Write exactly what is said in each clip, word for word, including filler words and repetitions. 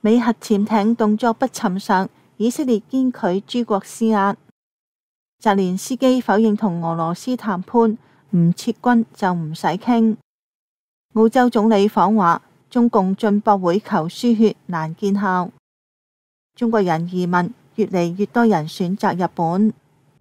美核潛艇動作不尋常，以色列堅拒諸國施壓。澤連斯基否認同俄羅斯談判，唔撤軍就唔使傾。澳洲總理訪華，中共進博會求輸血難見效。中國人移民，越嚟越多人選擇日本。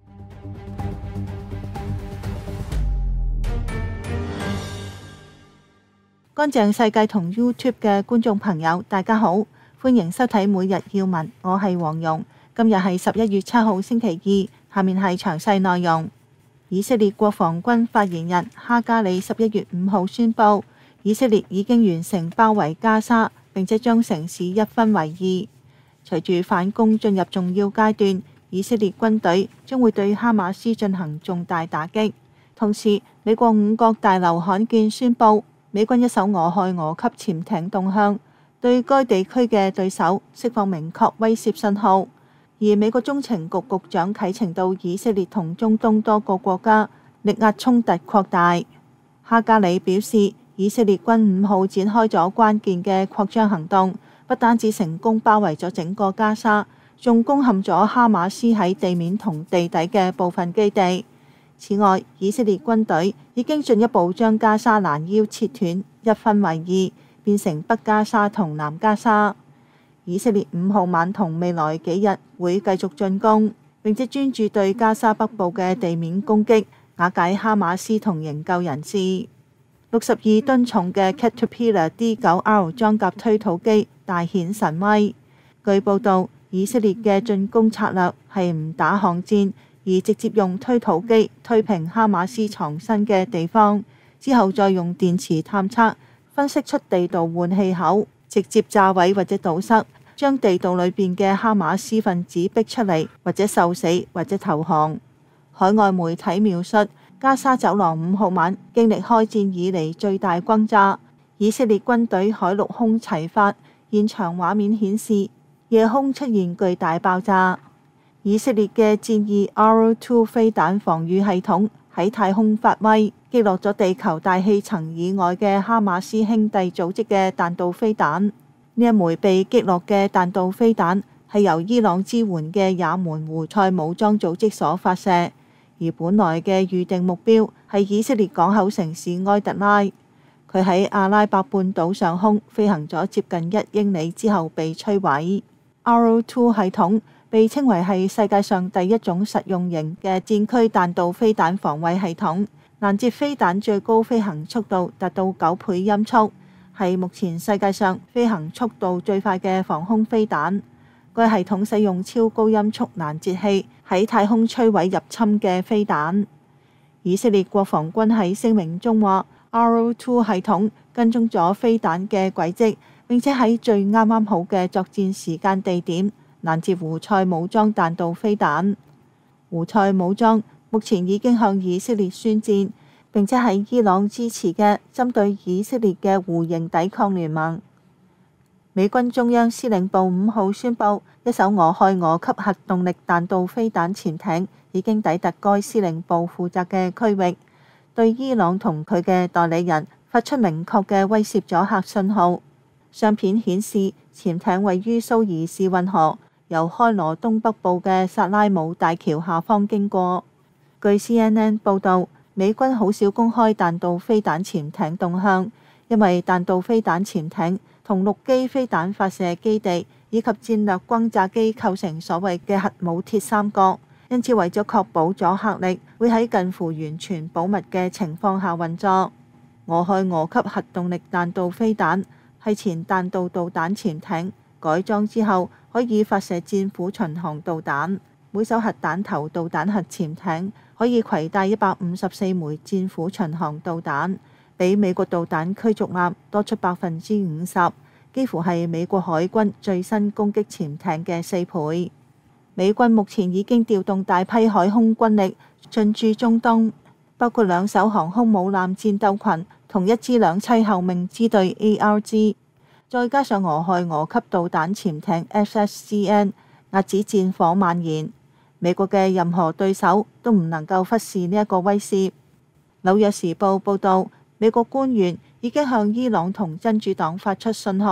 乾淨世界同 YouTube 嘅觀眾朋友，大家好，歡迎收睇每日要聞，我係黃蓉。今日係十一月七號星期二，下面係詳細內容。以色列國防軍發言人哈加里十一月五號宣布，以色列已經完成包圍加沙，並且將城市一分為二。隨住反攻進入重要階段，以色列軍隊將會對哈馬斯進行重大打擊。同時，美國五角大樓罕見宣布，美軍一艘俄亥俄級潛艇動向，對該地區嘅對手釋放明確威懾信號。而美國中情局局長啟程到以色列同中東多個國家，力壓衝突擴大。哈加里表示，以色列軍五號展開咗關鍵嘅擴張行動，不單止成功包圍咗整個加沙，仲攻陷咗哈馬斯喺地面同地底嘅部分基地。此外，以色列軍隊已經進一步將加沙攔腰切斷，一分為二，變成北加沙同南加沙。以色列五號晚同未來幾日會繼續進攻，並且專注對加沙北部嘅地面攻擊，瓦解哈馬斯同營救人質。六十二噸重嘅 Caterpillar D 九 R 裝甲推土機大顯神威。據報道，以色列嘅進攻策略係唔打巷戰，而直接用推土機推平哈馬斯藏身嘅地方，之後再用電磁探測分析出地道換氣口，直接炸毀或者堵塞，將地道裏邊嘅哈馬斯分子逼出嚟，或者受死或者投降。海外媒體描述，加沙走廊五號晚經歷開戰以嚟最大轟炸，以色列軍隊海陸空齊發，現場畫面顯示夜空出現巨大爆炸。以色列嘅戰意 Arrow 二飛彈防禦系統喺太空發威，擊落咗地球大氣層以外嘅哈馬斯兄弟組織嘅彈道飛彈。呢一枚被擊落嘅彈道飛彈係由伊朗支援嘅也門胡塞武裝組織所發射，而本來嘅預定目標係以色列港口城市埃特拉。佢喺阿拉伯半島上空飛行咗接近一英里之後被摧毀。Arrow 二系統被稱為係世界上第一種實用型嘅戰區彈道飛彈防衛系統，攔截飛彈最高飛行速度達到九倍音速，係目前世界上飛行速度最快嘅防空飛彈。該系統使用超高音速攔截器喺太空摧毀入侵嘅飛彈。以色列國防軍喺聲明中話，Arrow 二系統跟蹤咗飛彈嘅軌跡，並且喺最啱啱好嘅作戰時間地點攔截胡塞武裝彈道飛彈。胡塞武裝目前已經向以色列宣戰，並且喺伊朗支持嘅針對以色列嘅弧形抵抗聯盟。美軍中央司令部五號宣布，一艘俄亥俄級核動力彈道飛彈潛艇已經抵達該司令部負責嘅區域，對伊朗同佢嘅代理人發出明確嘅威懾阻嚇信號。相片顯示，潛艇位於蘇伊士運河，由開羅東北部嘅薩拉姆大橋下方經過。據 C N N 報導，美軍好少公開彈道飛彈潛艇動向，因為彈道飛彈潛艇同陸基飛彈發射基地以及戰略轟炸機構成所謂嘅核武鐵三角，因此為咗確保阻嚇力，會喺近乎完全保密嘅情況下運作。俄亥俄級核動力彈道飛彈係前彈道導彈潛艇改裝之後可以發射戰斧巡航導彈，每艘核彈頭導彈核潛艇可以攜帶一百五十四枚戰斧巡航導彈，比美國導彈驅逐艦多出百分之五十，幾乎係美國海軍最新攻擊潛艇嘅四倍。美軍目前已經調動大批海空軍力進駐中東，包括兩艘航空母艦戰鬥群同一支兩棲候命支隊 A R G， 再加上俄亥俄級導彈潛艇 S S C N， 壓止戰火蔓延。美國嘅任何對手都唔能夠忽視呢一個威懾。紐約時報報導，美國官員已經向伊朗同真主黨發出信號，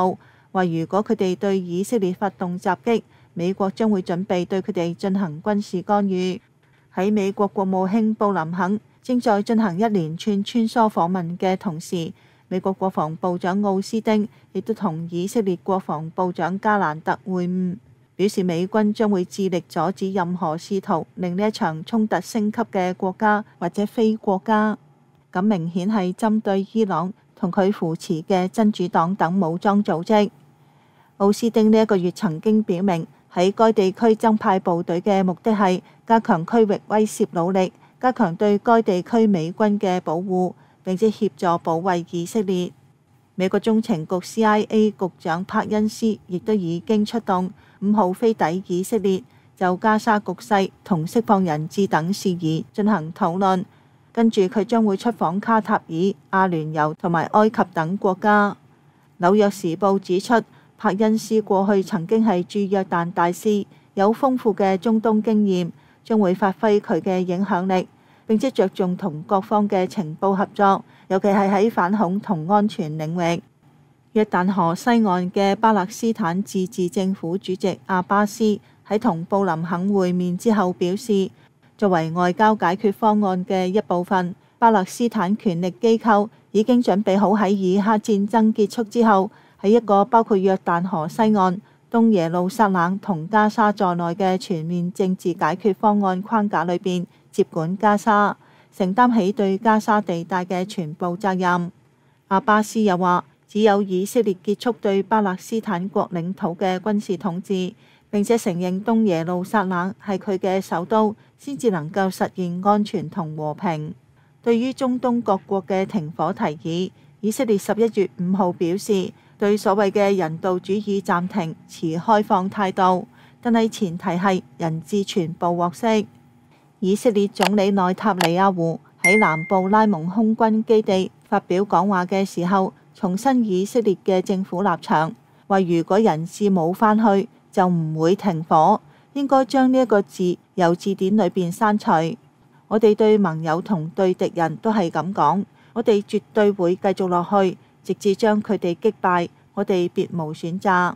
話如果佢哋對以色列發動襲擊，美國將會準備對佢哋進行軍事干預。喺美國國務卿布林肯正在進行一連串穿梭訪問嘅同時，美國國防部長奧斯汀亦都同以色列國防部長加蘭特會晤，表示美軍將會致力阻止任何試圖令呢一場衝突升級嘅國家或者非國家。咁明顯係針對伊朗同佢扶持嘅真主黨等武裝組織。奧斯汀呢一個月曾經表明，喺該地區增派部隊嘅目的係加強區域威懾努力，加強對該地區美軍嘅保護，並且協助保衛以色列。美國中情局 C I A 局長柏恩斯亦都已經出動，五號飛抵以色列，就加沙局勢同釋放人質等事宜進行討論。跟住佢將會出訪卡塔爾、阿聯酋同埋埃及等國家。紐約時報指出，柏恩斯過去曾經係駐約旦大使，有豐富嘅中東經驗，將會發揮佢嘅影響力，並且着重同各方嘅情報合作，尤其係喺反恐同安全領域。約旦河西岸嘅巴勒斯坦自治政府主席阿巴斯喺同布林肯會面之後表示，作為外交解決方案嘅一部分，巴勒斯坦權力機構已經準備好喺以哈戰爭結束之後，喺一個包括約旦河西岸、東耶路撒冷同加沙在內嘅全面政治解決方案框架裏邊接管加沙，承擔起對加沙地帶嘅全部責任。阿巴斯又話，只有以色列結束對巴勒斯坦國領土嘅軍事統治，並且承認東耶路撒冷係佢嘅首都，先至能夠實現安全同和平。對於中東各國嘅停火提議，以色列十一月五號表示，對所謂嘅人道主義暫停持開放態度，但係前提係人質全部獲釋。以色列總理內塔尼亞胡喺南部拉蒙空軍基地發表講話嘅時候，重申以色列嘅政府立場，話如果人質冇返去，就唔會停火，應該將呢一個字由字典裏邊刪除。我哋對盟友同對敵人都係咁講，我哋絕對會繼續落去，直至將佢哋擊敗，我哋別無選擇。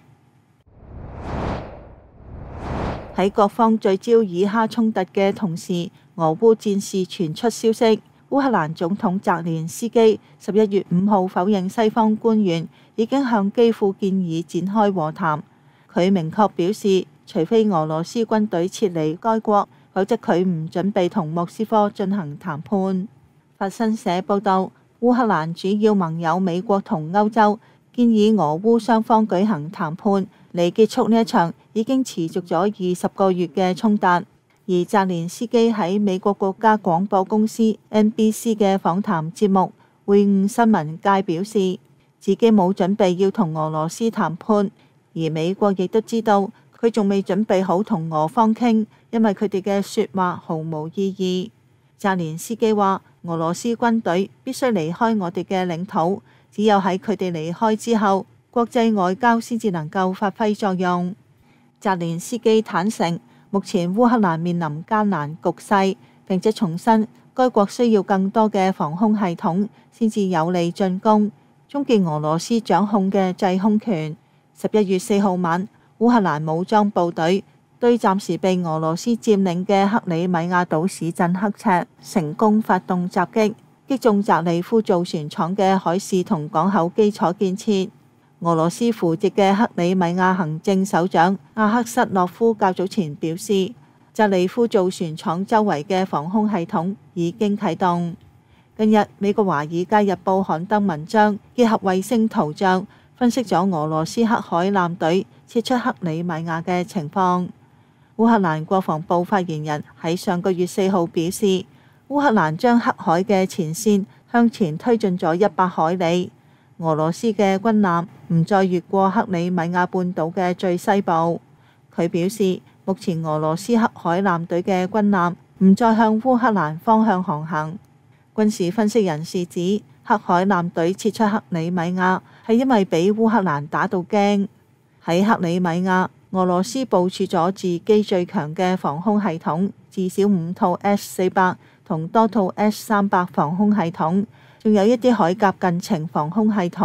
喺各方聚焦以哈衝突嘅同時，俄烏戰事傳出消息，烏克蘭總統澤連斯基十一月五號否認西方官員已經向基輔建議展開和談。佢明確表示，除非俄羅斯軍隊撤離該國，否則佢唔準備同莫斯科進行談判。法新社報道，烏克蘭主要盟友美國同歐洲建議俄烏雙方舉行談判，嚟結束呢一場已經持續咗二十個月嘅衝突。而澤連斯基喺美國國家廣播公司 N B C 嘅訪談節目《會晤新聞界》表示，自己冇準備要同俄羅斯談判，而美國亦都知道佢仲未準備好同俄方傾，因為佢哋嘅説話毫無意義。澤連斯基話，俄羅斯軍隊必須離開我哋嘅領土，只有喺佢哋離開之後，國際外交先至能夠發揮作用。澤連斯基坦承，目前烏克蘭面臨艱難局勢，並且重申該國需要更多嘅防空系統，先至有利進攻，終結俄羅斯掌控嘅制空權。十一月四號晚，烏克蘭武裝部隊對暫時被俄羅斯佔領嘅克里米亞島市鎮刻赤成功發動襲擊，擊中澤利夫造船廠嘅海事同港口基礎建設。俄羅斯扶植嘅克里米亞行政首長阿克塞諾夫較早前表示，澤利夫造船廠周圍嘅防空系統已經啟動。近日，美國《華爾街日報》刊登文章，結合衛星圖像，分析咗俄羅斯黑海艦隊撤出克里米亞嘅情況。烏克蘭國防部發言人喺上個月四號表示，烏克蘭將黑海嘅前線向前推進咗一百海里。俄羅斯嘅軍艦唔再越過克里米亞半島嘅最西部。佢表示，目前俄羅斯黑海艦隊嘅軍艦唔再向烏克蘭方向航行。軍事分析人士指，黑海艦隊撤出克里米亞係因為俾烏克蘭打到驚。喺克里米亞，俄羅斯部署咗自己最強嘅防空系統，至少五套 S 四百同多套 S 三百防空系統。仲有一啲海岬近程防空系統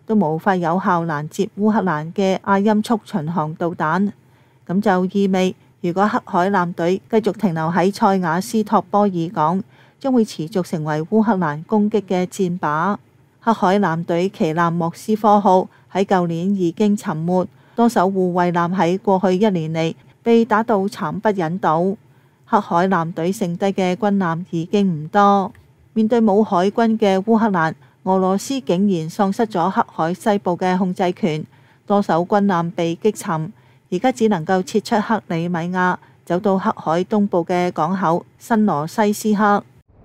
都無法有效攔截烏克蘭嘅亞音速巡航導彈。咁就意味，如果黑海艦隊繼續停留喺塞瓦斯托波爾港，將會持續成為烏克蘭攻擊嘅箭靶。黑海艦隊旗艦莫斯科號喺舊年已經沉沒，多艘護衛艦喺過去一年嚟被打到慘不忍睹。黑海艦隊剩低嘅軍艦已經唔多。面對冇海軍嘅烏克蘭，俄羅斯竟然喪失咗黑海西部嘅控制權，多艘軍艦被擊沉，而家只能夠撤出克里米亞，走到黑海東部嘅港口新羅西斯克。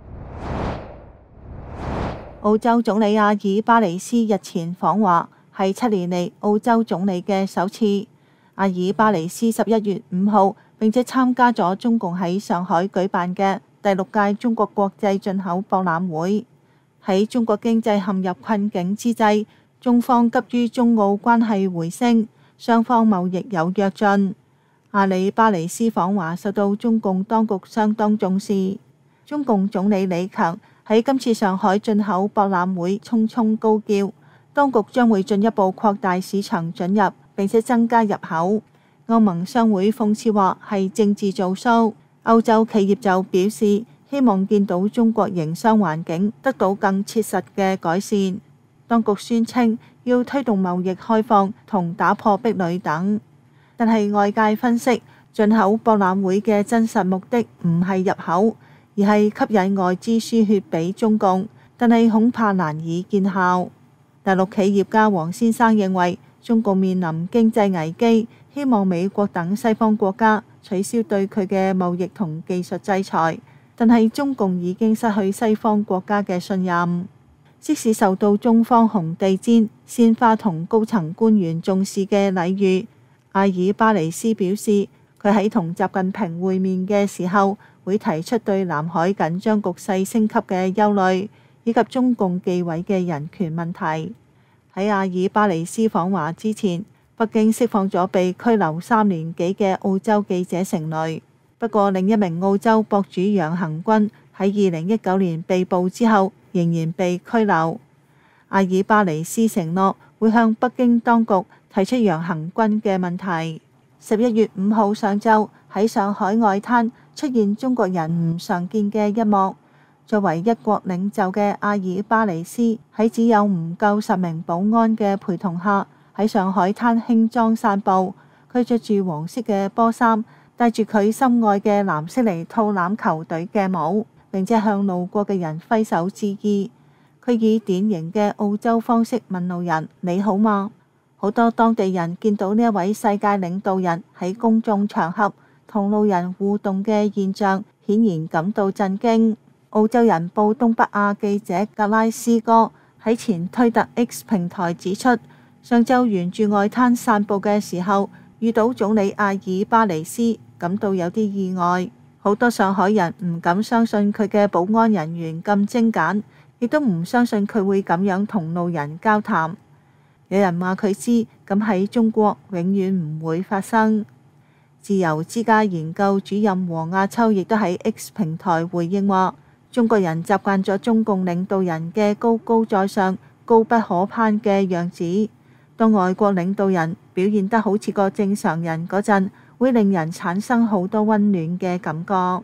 澳洲總理阿爾巴尼斯日前訪華，係七年嚟澳洲總理嘅首次。阿爾巴尼斯十一月五號並且參加咗中共喺上海舉辦嘅第六屆中國國際進口博覽會。喺中國經濟陷入困境之際，中方急於中澳關係回升，雙方貿易有躍進。阿里巴尼斯訪華受到中共當局相當重視。中共總理李強喺今次上海進口博覽會匆匆高叫，當局將會進一步擴大市場准入，並且增加入口。歐盟商會諷刺話係政治造騷，歐洲企業就表示希望見到中國營商環境得到更切實嘅改善。當局宣稱要推動貿易開放同打破壁壘等，但係外界分析，進口博覽會嘅真實目的唔係入口，而係吸引外資輸血俾中共，但係恐怕難以見效。大陸企業家黃先生認為，中共面臨經濟危機，希望美國等西方國家取消對佢嘅貿易同技術制裁，但係中共已經失去西方國家嘅信任。即使受到中方紅地毯、鮮花同高層官員重視嘅禮遇，阿爾巴尼斯表示，佢喺同習近平會面嘅時候，會提出對南海緊張局勢升級嘅憂慮，以及中共忌諱嘅人權問題。喺阿爾巴尼斯訪華之前，北京釋放咗被拘留三年幾嘅澳洲記者成蕾。不過，另一名澳洲博主楊恒軍喺二零一九年被捕之後，仍然被拘留。阿爾巴尼斯承諾會向北京當局提出楊恒軍嘅問題。十一月五號上晝喺上海外灘出現中國人唔常見嘅一幕。作為一國領袖嘅阿爾巴尼斯喺只有唔夠十名保安嘅陪同下喺上海灘輕裝散步。佢着住黃色嘅波衫，戴住佢心愛嘅藍色嚟套欖球隊嘅帽，並且向路過嘅人揮手致意。佢以典型嘅澳洲方式問路人：你好嗎？好多當地人見到呢一位世界領導人喺公眾場合同路人互動嘅現象，顯然感到震驚。澳洲人報東北亞記者格拉斯哥喺前推特 X 平台指出，上晝沿住外灘散步嘅時候，遇到總理阿爾巴尼斯，感到有啲意外。好多上海人唔敢相信佢嘅保安人員咁精簡，亦都唔相信佢會咁樣同路人交談。有人話佢知，咁喺中國永遠唔會發生。自由之家研究主任黃亞秋亦都喺 X 平台回應話，中國人習慣咗中共領導人嘅高高在上、高不可攀嘅樣子。當外國領導人表現得好似個正常人嗰陣，會令人產生好多溫暖嘅感覺。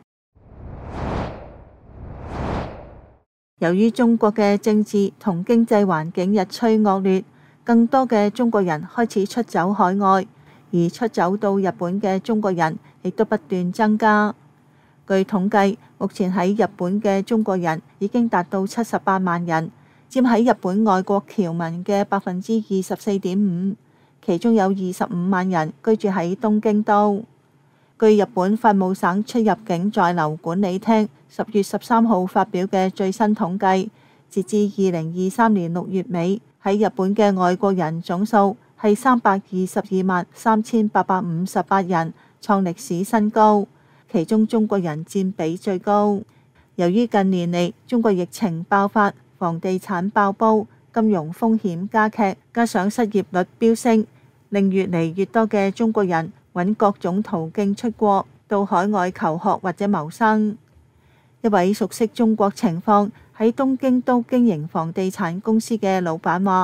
由於中國嘅政治同經濟環境日趨惡劣，更多嘅中國人開始出走海外，而出走到日本嘅中國人亦都不斷增加。據統計，目前喺日本嘅中國人已經達到七十八萬人，佔喺日本外國僑民嘅百分之二十四點五，其中有二十五萬人居住喺東京都。據日本法務省出入境在留管理廳十月十三號發表嘅最新統計，截至二零二三年六月尾，喺日本嘅外國人總數係三百二十二萬三千八百五十八人，創歷史新高。其中中國人佔比最高。由於近年嚟中國疫情爆發、房地產爆煲、金融風險加劇，加上失業率飆升，令越嚟越多嘅中國人揾各種途徑出國，到海外求學或者謀生。一位熟悉中國情況喺東京都經營房地產公司嘅老闆話，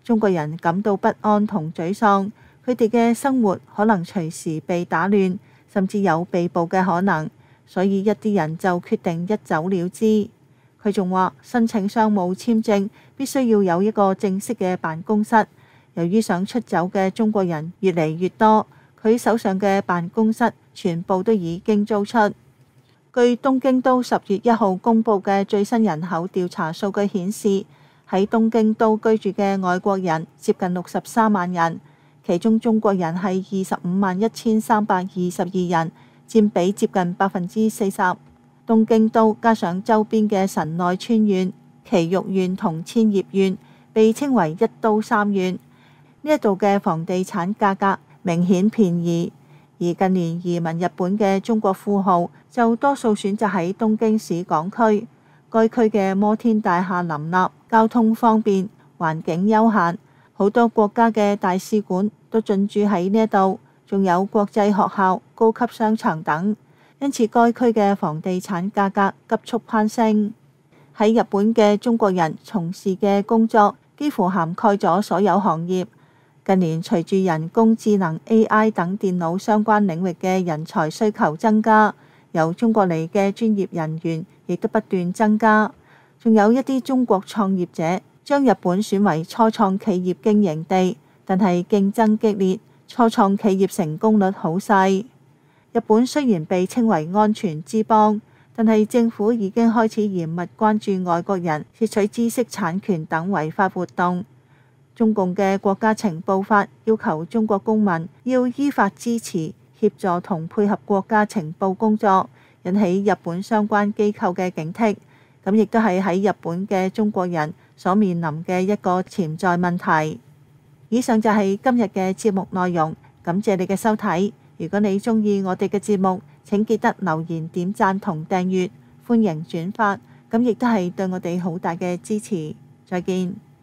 中國人感到不安同沮喪，佢哋嘅生活可能隨時被打亂，甚至有被捕嘅可能，所以一啲人就決定一走了之。佢仲話，申請商務簽證必須要有一個正式嘅辦公室。由於想出走嘅中國人越嚟越多，佢手上嘅辦公室全部都已經租出。據東京都十月一號公佈嘅最新人口調查數據顯示，喺東京都居住嘅外國人接近六十三萬人，其中中國人係二十五萬一千三百二十二人，佔比接近百分之四十。東京都加上周邊嘅神奈川縣、埼玉縣同千葉縣，被稱為一都三縣。呢一度嘅房地產價格明顯便宜，而近年移民日本嘅中國富豪就多數選擇喺東京市港區。該區嘅摩天大廈林立，交通方便，環境悠閒，好多國家嘅大使館都進駐喺呢一度，仲有國際學校、高級商場等。因此，該區嘅房地產價格急速攀升。喺日本嘅中國人從事嘅工作幾乎涵蓋咗所有行業。近年隨住人工智能 A I 等電腦相關領域嘅人才需求增加，由中國嚟嘅專業人員亦都不斷增加。仲有一啲中國創業者將日本選為初創企業經營地，但係競爭激烈，初創企業成功率好細。日本雖然被稱為安全之邦，但係政府已經開始嚴密關注外國人竊取知識產權等違法活動。中共嘅國家情報法要求中國公民要依法支持、協助同配合國家情報工作，引起日本相關機構嘅警惕。咁亦都係喺日本嘅中國人所面臨嘅一個潛在問題。以上就係今日嘅節目內容，感謝你嘅收睇。如果你鍾意我哋嘅節目，請記得留言、點讚同訂閱，歡迎轉發，咁亦都係對我哋好大嘅支持。再見。